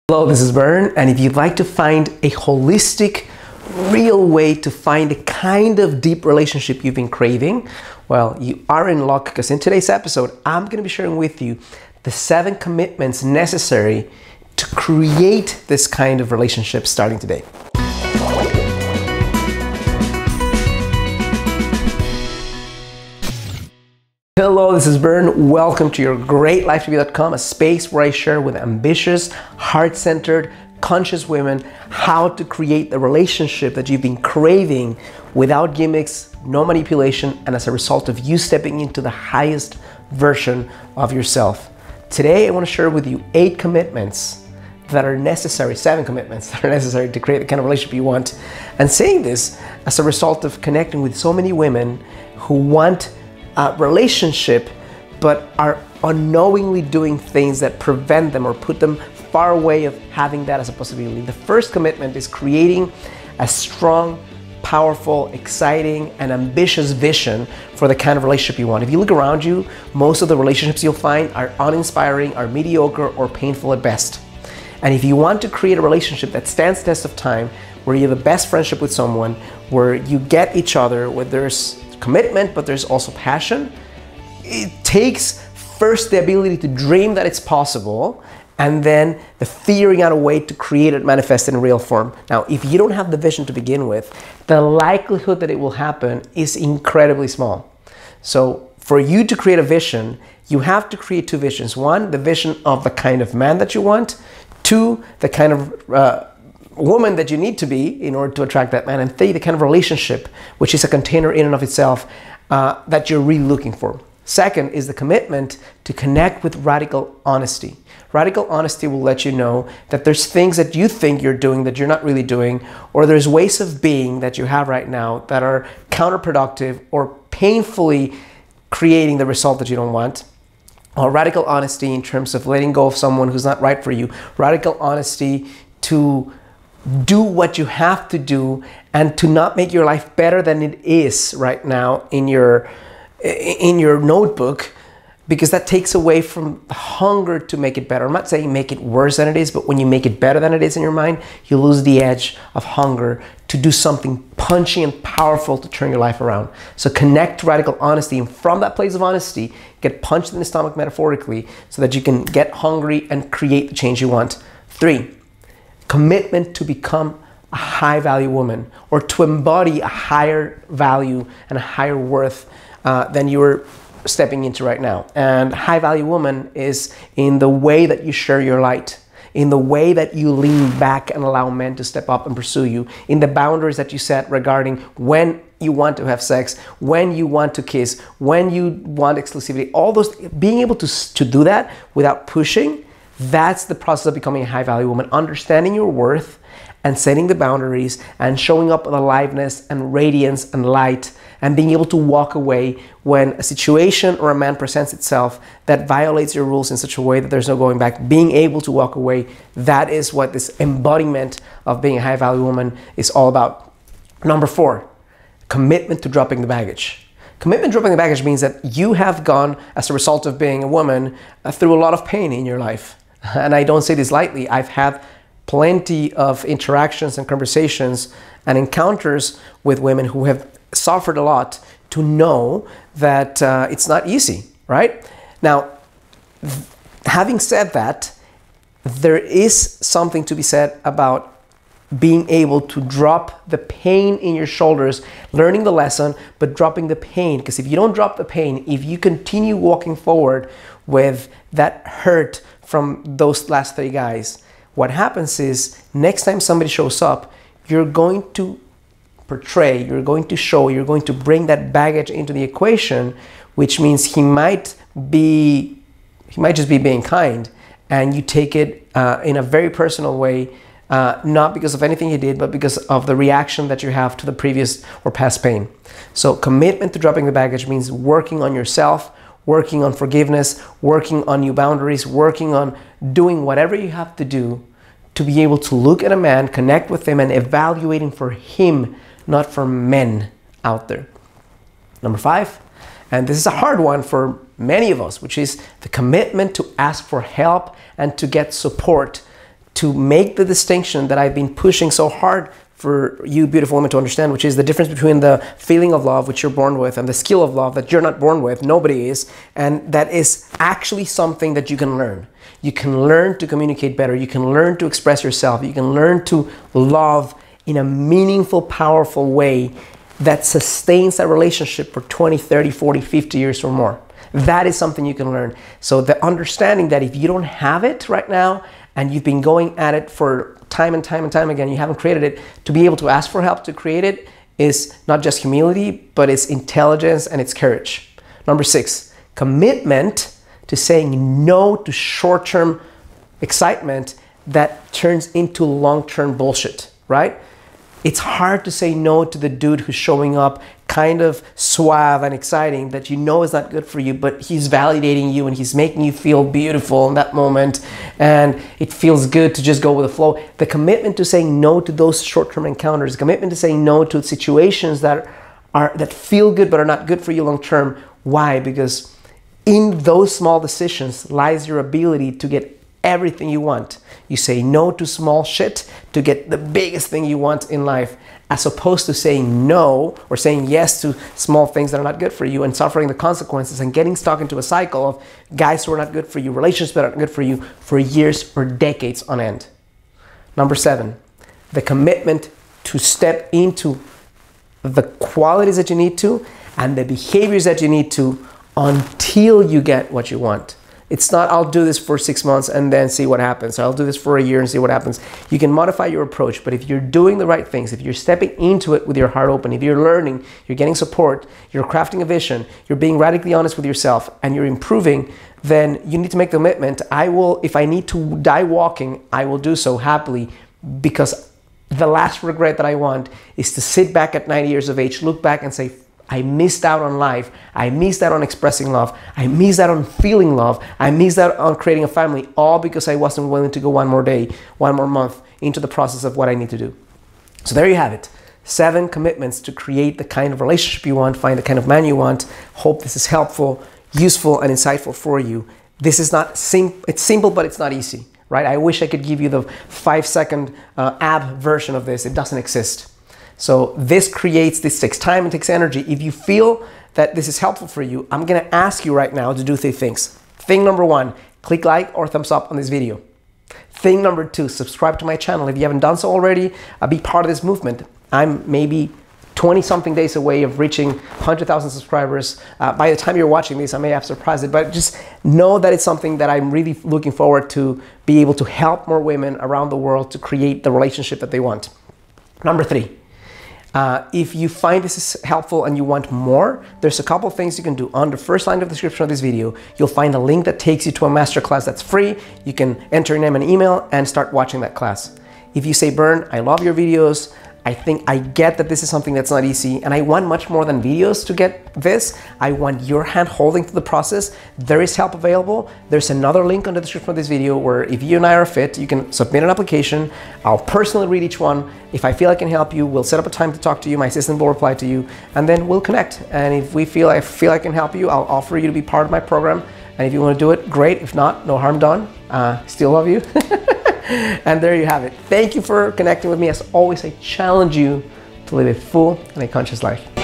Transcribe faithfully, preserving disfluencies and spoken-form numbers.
Hello, this is Bern, and if you'd like to find a holistic, real way to find the kind of deep relationship you've been craving, well, you are in luck, because in today's episode, I'm going to be sharing with you the seven commitments necessary to create this kind of relationship starting today. Hello, this is Bern. Welcome to your great life to be dot com, a space where I share with ambitious, heart-centered, conscious women how to create the relationship that you've been craving without gimmicks, no manipulation, and as a result of you stepping into the highest version of yourself. Today, I want to share with you eight commitments that are necessary, seven commitments that are necessary to create the kind of relationship you want. And saying this as a result of connecting with so many women who want a relationship, but are unknowingly doing things that prevent them or put them far away of having that as a possibility. The first commitment is creating a strong, powerful, exciting, and ambitious vision for the kind of relationship you want. If you look around you, most of the relationships you'll find are uninspiring, are mediocre, or painful at best. And if you want to create a relationship that stands the test of time, where you have the best friendship with someone, where you get each other, where there's commitment, but there's also passion, it takes first the ability to dream that it's possible, and then the figuring out a way to create it, manifest in real form. Now, if you don't have the vision to begin with, the likelihood that it will happen is incredibly small. So for you to create a vision, you have to create two visions. One, the vision of the kind of man that you want. Two, the kind of uh, woman that you need to be in order to attract that man. And three, the kind of relationship, which is a container in and of itself, uh, that you're really looking for. Second is the commitment to connect with radical honesty. Radical honesty will let you know that there's things that you think you're doing that you're not really doing, or there's ways of being that you have right now that are counterproductive or painfully creating the result that you don't want. Or radical honesty in terms of letting go of someone who's not right for you. Radical honesty to do what you have to do and to not make your life better than it is right now in your in your notebook, because that takes away from the hunger to make it better. I'm not saying make it worse than it is, but when you make it better than it is in your mind, you lose the edge of hunger to do something punchy and powerful to turn your life around. So connect to radical honesty, and from that place of honesty, get punched in the stomach metaphorically so that you can get hungry and create the change you want. Three, commitment to become a high value woman, or to embody a higher value and a higher worth uh, than you're stepping into right now. And high value woman is in the way that you share your light, in the way that you lean back and allow men to step up and pursue you, in the boundaries that you set regarding when you want to have sex, when you want to kiss, when you want exclusivity, all those, being able to, to do that without pushing. That's the process of becoming a high value woman, understanding your worth and setting the boundaries and showing up with aliveness and radiance and light, and being able to walk away when a situation or a man presents itself that violates your rules in such a way that there's no going back. Being able to walk away, that is what this embodiment of being a high value woman is all about. Number four, commitment to dropping the baggage. Commitment to dropping the baggage means that you have gone, as a result of being a woman, uh, through a lot of pain in your life. And I don't say this lightly. I've had plenty of interactions and conversations and encounters with women who have suffered a lot to know that uh, it's not easy, right? Now, having said that, there is something to be said about being able to drop the pain in your shoulders, learning the lesson, but dropping the pain. Because if you don't drop the pain, if you continue walking forward with that hurt from those last three guys, what happens is next time somebody shows up, you're going to portray, you're going to show, you're going to bring that baggage into the equation, which means he might be, he might just be being kind, and you take it uh, in a very personal way, uh, not because of anything he did, but because of the reaction that you have to the previous or past pain. So commitment to dropping the baggage means working on yourself, working on forgiveness, working on new boundaries, working on doing whatever you have to do to be able to look at a man, connect with him, and evaluating for him, not for men out there. Number five, and this is a hard one for many of us, which is the commitment to ask for help and to get support to make the distinction that I've been pushing so hard for you beautiful women to understand, which is the difference between the feeling of love, which you're born with, and the skill of love that you're not born with, nobody is, and that is actually something that you can learn. You can learn to communicate better, you can learn to express yourself, you can learn to love in a meaningful, powerful way that sustains that relationship for twenty, thirty, forty, fifty years or more. That is something you can learn. So the understanding that if you don't have it right now, and you've been going at it for time and time and time again, you haven't created it, to be able to ask for help to create it is not just humility, but it's intelligence and it's courage. Number six, commitment to saying no to short-term excitement that turns into long-term bullshit, right? It's hard to say no to the dude who's showing up kind of suave and exciting that you know is not good for you, but he's validating you and he's making you feel beautiful in that moment, and it feels good to just go with the flow. The commitment to saying no to those short-term encounters, commitment to saying no to situations that are that feel good but are not good for you long-term. Why? Because in those small decisions lies your ability to get everything you want. You say no to small shit to get the biggest thing you want in life, as opposed to saying no or saying yes to small things that are not good for you and suffering the consequences and getting stuck into a cycle of guys who are not good for you, relationships that are not good for you for years or decades on end. Number seven, the commitment to step into the qualities that you need to and the behaviors that you need to until you get what you want. It's not, I'll do this for six months and then see what happens. I'll do this for a year and see what happens. You can modify your approach, but if you're doing the right things, if you're stepping into it with your heart open, if you're learning, you're getting support, you're crafting a vision, you're being radically honest with yourself, and you're improving, then you need to make the commitment. I will, if I need to die walking, I will do so happily, because the last regret that I want is to sit back at ninety years of age, look back and say, I missed out on life. I missed out on expressing love. I missed out on feeling love. I missed out on creating a family, all because I wasn't willing to go one more day, one more month into the process of what I need to do. So there you have it. Seven commitments to create the kind of relationship you want, find the kind of man you want. Hope this is helpful, useful, and insightful for you. This is not sim it's simple, but it's not easy, right? I wish I could give you the five second uh, ab version of this. It doesn't exist. So this creates, this takes time and takes energy. If you feel that this is helpful for you, I'm gonna ask you right now to do three things. Thing number one, click like or thumbs up on this video. Thing number two, subscribe to my channel. If you haven't done so already, uh, be part of this movement. I'm maybe twenty something days away of reaching one hundred thousand subscribers. Uh, by the time you're watching this, I may have surprised it, but just know that it's something that I'm really looking forward to be able to help more women around the world to create the relationship that they want. Number three, Uh, if you find this is helpful and you want more, there's a couple things you can do. On the first line of the description of this video, you'll find a link that takes you to a masterclass that's free. You can enter your name and email and start watching that class. If you say, Bern, I love your videos, I think I get that this is something that's not easy, and I want much more than videos to get this. I want your hand holding through the process. There is help available. There's another link on the description of this video where if you and I are fit, you can submit an application. I'll personally read each one. If I feel I can help you, we'll set up a time to talk to you. My assistant will reply to you, and then we'll connect. And if we feel I feel I can help you, I'll offer you to be part of my program. And if you want to do it, great. If not, no harm done. Uh, still love you. And there you have it. Thank you for connecting with me. As always, I challenge you to live a full and a conscious life.